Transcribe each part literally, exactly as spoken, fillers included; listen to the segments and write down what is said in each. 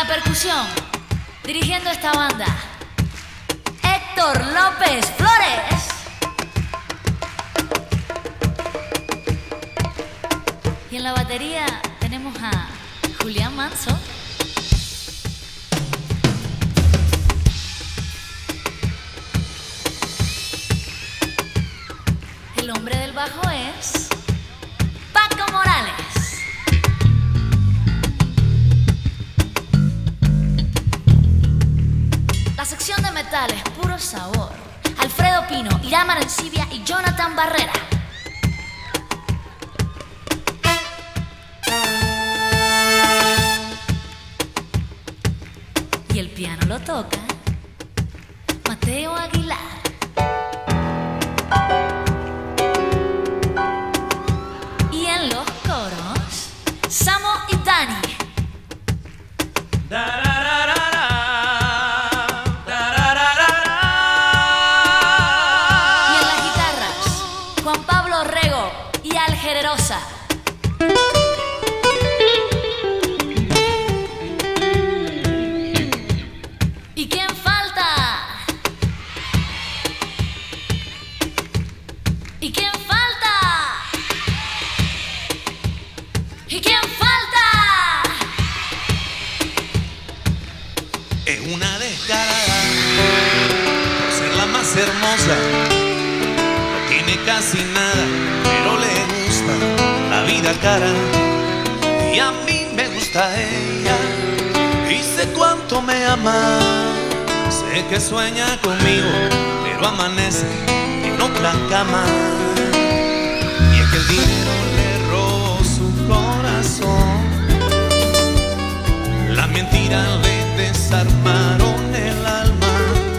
la percusión, dirigiendo esta banda, Héctor López Flores. Y en la batería tenemos a Julián Manso. El hombre del bajo es Paco Morales. La sección de metales, puro sabor. Alfredo Pino, Irán Arancibia y Jonathan Barrera. Y el piano lo toca Mateo Aguilar. Y en los coros, Samo y Dani. Y en las guitarras, Juan Pablo Rego y Al Generosa. ¿Y quién falta? ¿Y quién falta? ¿Y quién falta? Es una descarada por ser la más hermosa. No tiene casi nada, pero le gusta la vida cara. Y a mí me gusta ella. Y sé cuánto me ama. Sé que sueña conmigo, pero amanece en otra cama. Y es que el dinero le robó su corazón. Las mentiras le desarmaron el alma.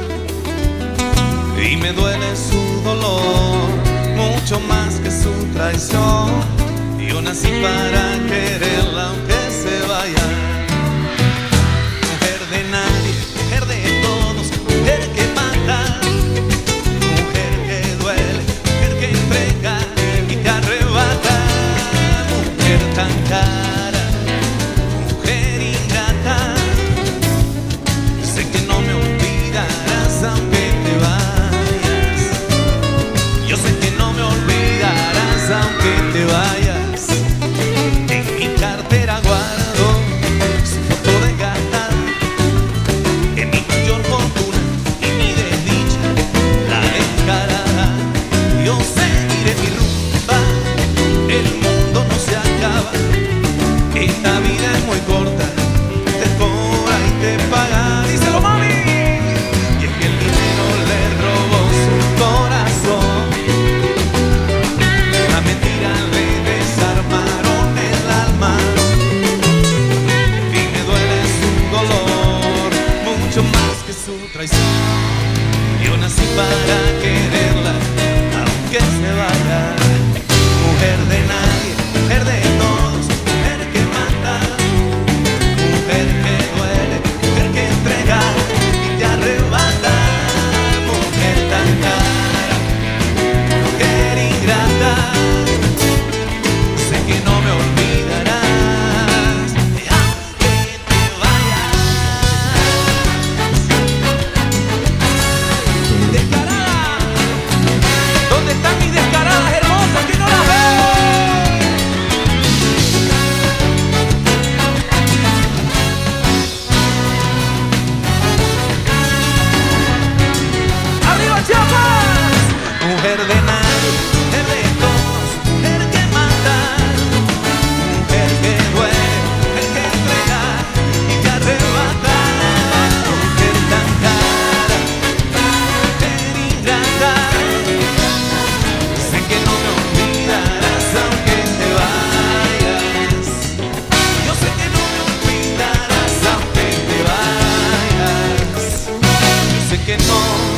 Y me duele su dolor mucho más que su traición. Yo nací para quererla aunque se vaya. Mujer de nadie, mujer de todos, mujer que mata, mujer que duele, mujer que entrega y te arrebata. Mujer tan cara, mujer ingrata. Sé que no me olvidarás aunque te vayas. Yo sé que no me olvidarás aunque te vayas. En mi cartera guardo su foto de gata. En mi mayor fortuna y mi desdicha, la descarada. Yo seguiré mi rumba, el mundo no se acaba. Esta vida es muy corta, te cobra y te paga. Díselo, mami. Y es que el dinero le robó su corazón. La mentira le desarmaron el alma. Y me duele su dolor mucho más que su traición. Yo nací para quererla aunque se vaya. Mujer de nadie, mujer de todos, mujer que mata, mujer que duele, mujer que entrega y te arrebata. Mujer tan cara, mujer ingrata. Sé que no me olvidarás aunque te vayas. Descarada, ¿dónde están mis descaradas hermosas que no las veo? ¡Arriba, Chiapas! Mujer de nadie, mujer de todos, mujer que mata, mujer que duele, mujer que entrega y te arrebata. Mujer tan cara, mujer ingrata. Sé que no me olvidarás aunque te vayas. Yo sé que no me olvidarás aunque te vayas. Yo sé que no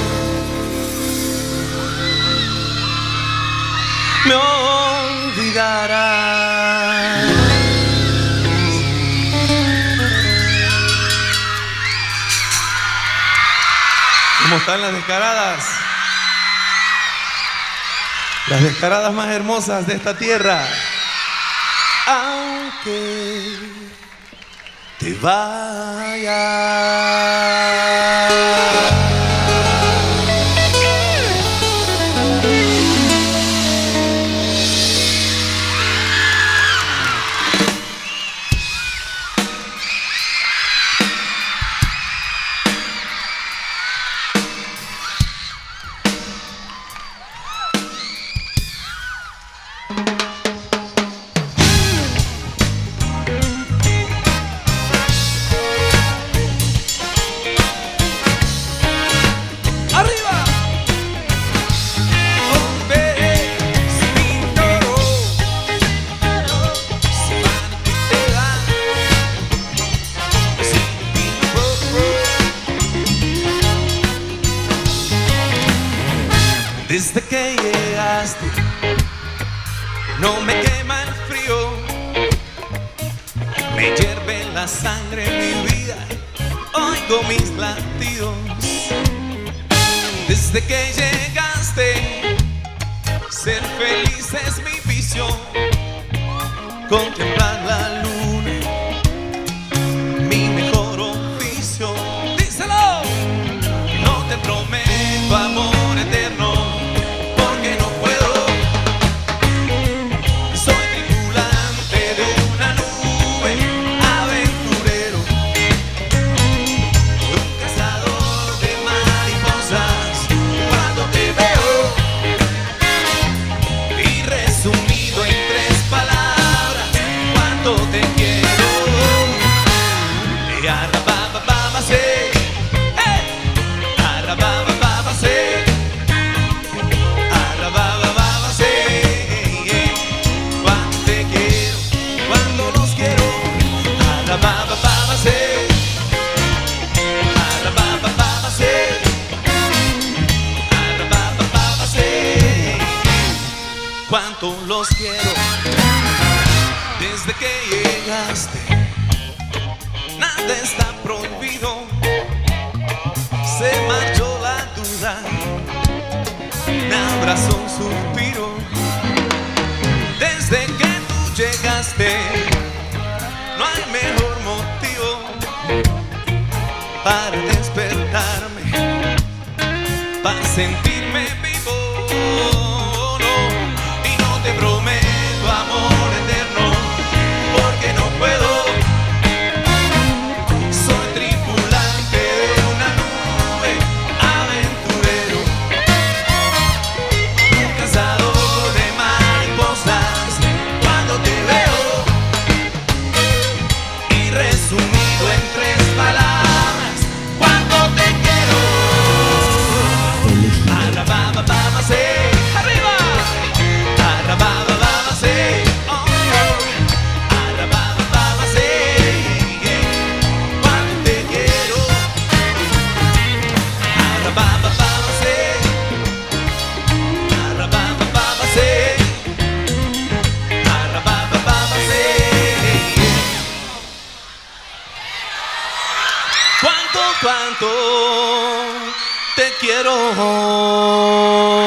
me olvidarás. ¿Cómo están las descaradas? Las descaradas más hermosas de esta tierra. Aunque te te vayas. Desde que llegaste, no me quema el frío, me hierve la sangre en mi vida, oigo mis latidos. Desde que llegaste, ser feliz es mi visión, contemplar la luna, mi mejor oficio. Díselo, no te prometo amor eterno, cuánto los quiero. Desde que llegaste, nada está prohibido, se marchó la duda, me abrazó un suspiro. Desde que tú llegaste, no hay mejor motivo para despertarme, para sentirme vivo. Te prometo amor eterno, porque no puedo. Soy tripulante de una nube, aventurero, un cazador de mariposas. Cuando te veo, y resumido en tres palabras, cuánto te quiero. Cuánto te quiero.